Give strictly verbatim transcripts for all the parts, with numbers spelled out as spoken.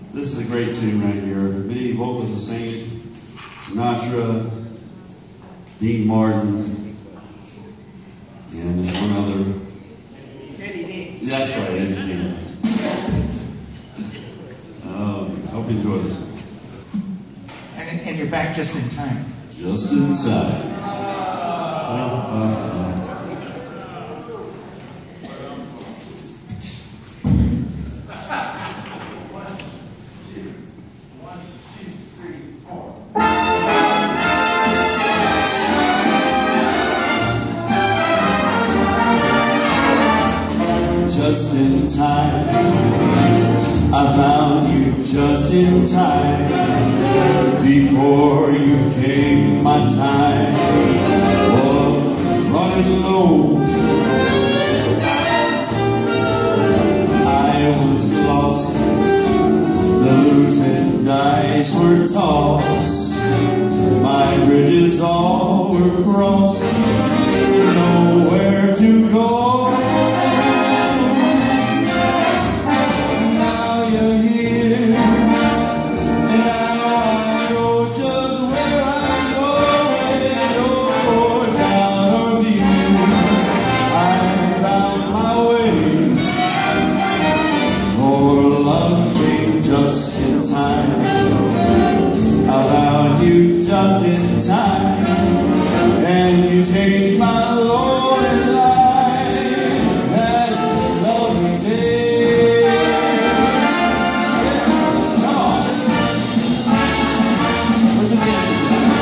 This is a great tune right here. Many vocalists are singing. Sinatra, Dean Martin, and there's one other. EddyDean. That's right, EddyDean. Oh, hope you enjoy this one. And, and you're back just in time. Just in time. Well, uh, uh. Just in time, I found you just in time. Before you came, my time was running low. I was lost, the losing dice were tossed. My bridges all were crossed, nowhere to go. Just in time, I found you just in time, and you changed my lonely life that lovely day. Yeah. Come on. Where's the dancing?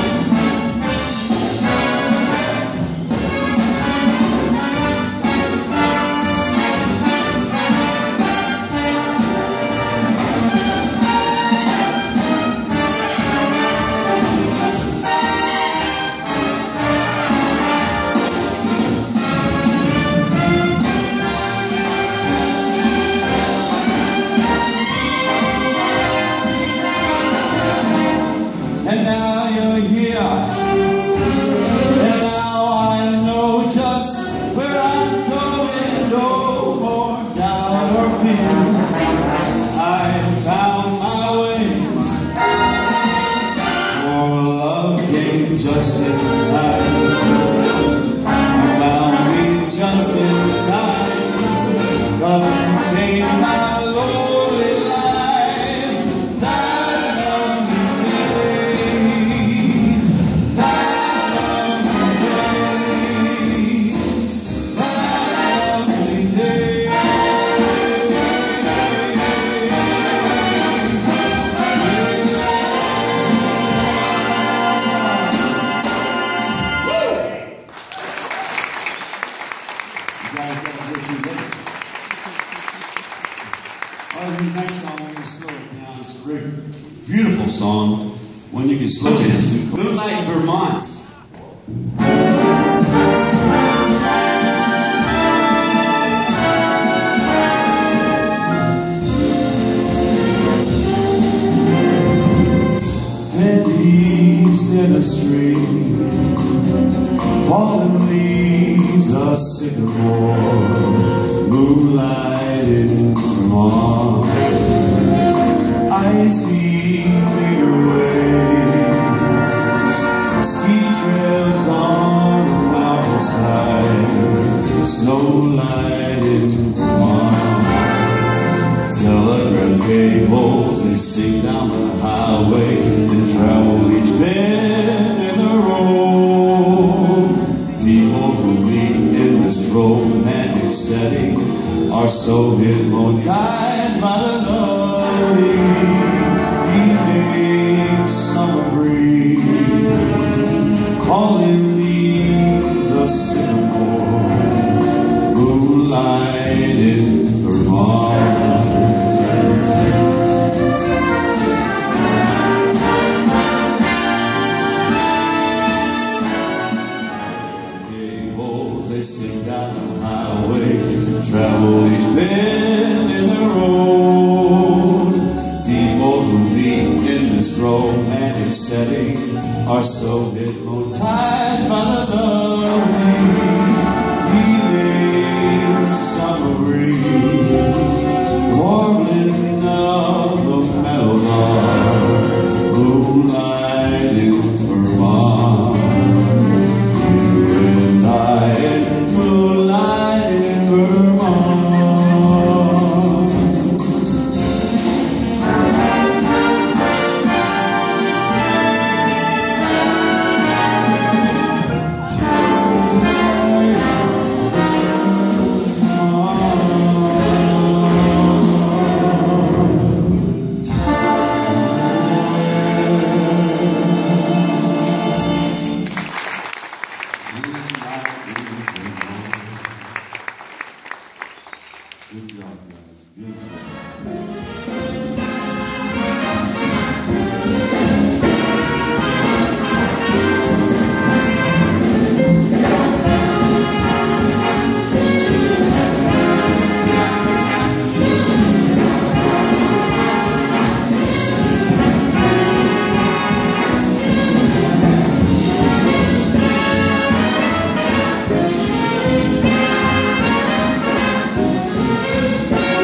And now you're here, and now I know just where I'm going. No more doubt or fear, I found my way. For love came just in time, you found me just in time. God changed my lonely life, that lovely Oh, there's a nice song when you slow it down. It's a great, beautiful song. When you can slow it down, it's too cool. Moonlight, Vermont. Pennies in a stream, fallen leaves, a sycamore, moonlight in Vermont. Icy finger waves, ski trails on a mountainside, snow light in Vermont. Telegraph cables, they sing down the highway and travel each bend in the road. People who meet in this romantic setting are so hypnotized by the lovely evening summer breeze, calling leaves of sycamore, moonlight in Vermont. They sing down the highway, travel each bend in the road. People who meet in this romantic setting are so hypnotized by the lovely evening summer breeze, warbling of the melody. Good job, guys. Good job. Thank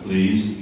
Please.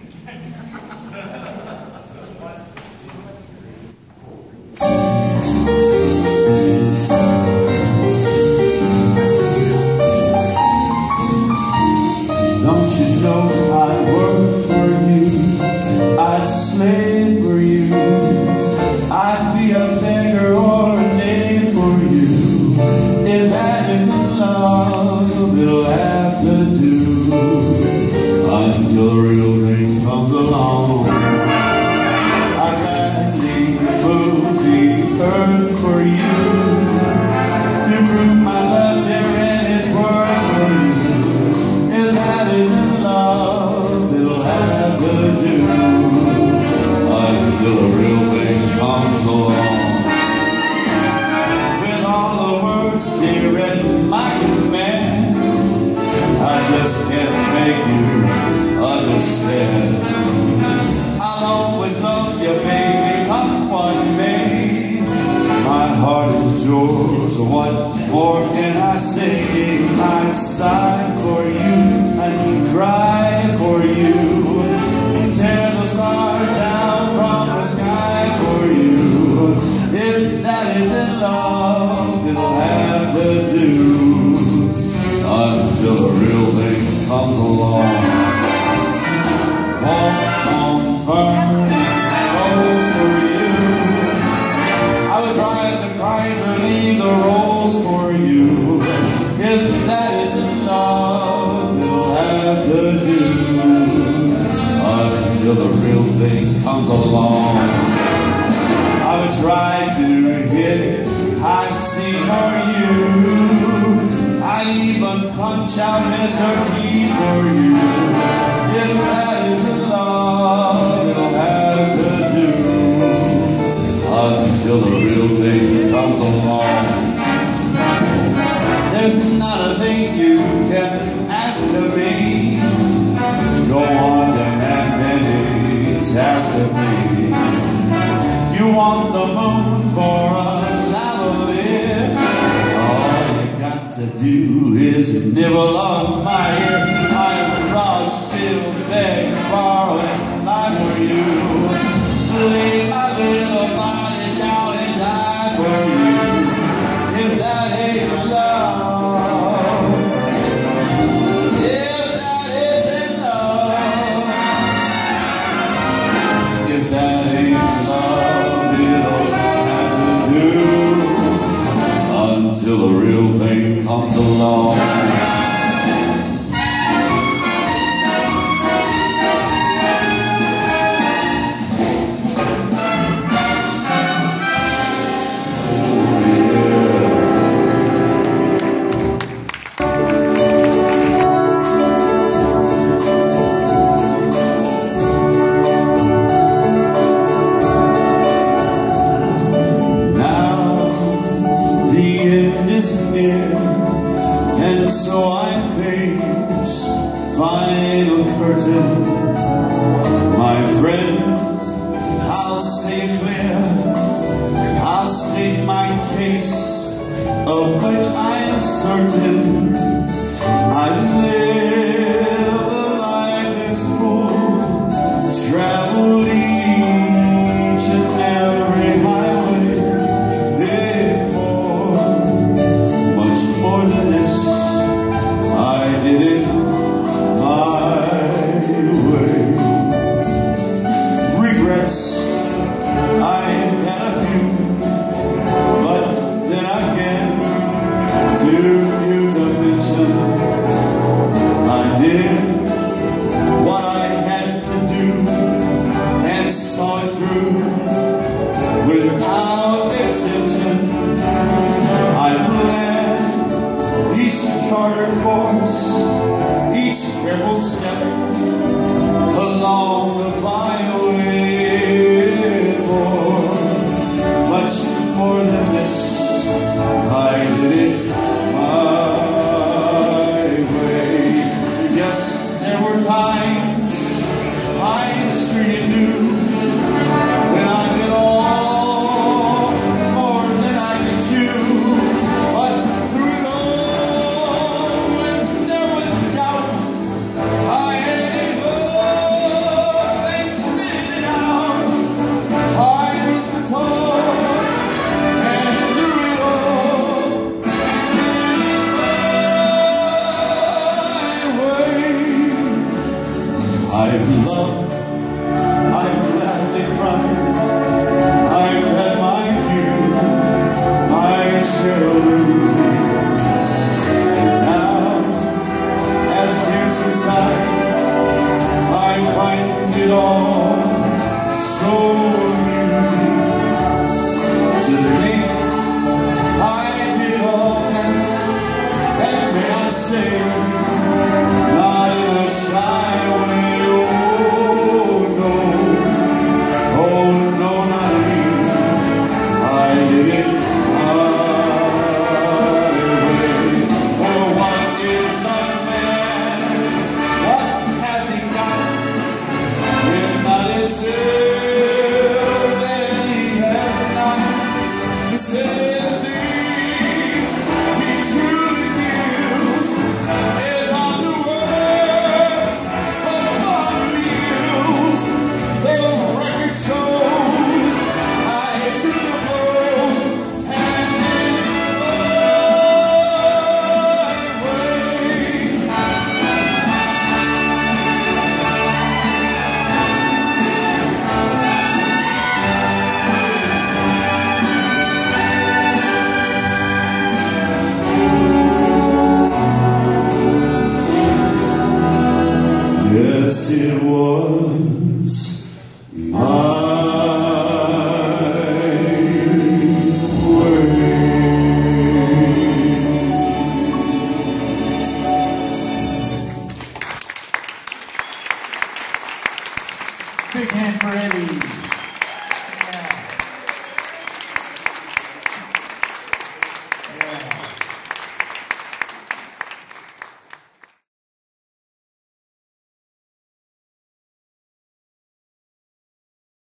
Don't you know I'd work for you, I'd slave for you, I'd be a beggar or a knave for you. If that isn't love, it'll have to do until the real thing comes along. I'd gladly move the earth for you to prove my love there and its worth for you. If that isn't love, it'll have to do until the real thing comes along. With all the words, dear, at my command, I just can't make you understand. I'll always love you, baby, come what may. My heart is yours, what more can I say? I'd sigh for you and cry for you, tear the stars down from the sky for you. If that isn't love, it'll have to do until the real thing comes along. Walk on burning coals for you, I would drive the Chrysler, leave the Rolls for you. If that isn't love, it'll have to do until the real thing comes along. I would try to hit high C for you, I'd even punch out Mister T for you. If that isn't love, it'll have to do until the real thing comes along. There's not a thing you can ask of me, go on demand any task of me. You want the moon for a lavalier, all you got to do is nibble on my ear. I'm robbed, still beg, borrow, and lie for you, lay my little body down and die for you. If that ain't love, if that isn't love, if that ain't love, it'll have to do until the real thing comes along. And so I face final curtain. My friends, I'll say clear, I'll state my case, of which I am certain. I've lived a life that's full, traveled each and every highway before. Much more than this, I did it my way. Regrets, I've had a few, but then again, too few to mention. I've loved, I've laughed and cried, I've had my few, my share of losing. And now, as tears subside, I find it all so amusing to think I did all that, and may I say, not in a shy way. Oh no, oh no, not me. I did it my way. For what is a man? What has he got? If not himself, then he has not to say the things he truly feels. And not the words upon the hills. The record shows I took the blows and did it my way. Yes, it was my way. Big hand for Eddie.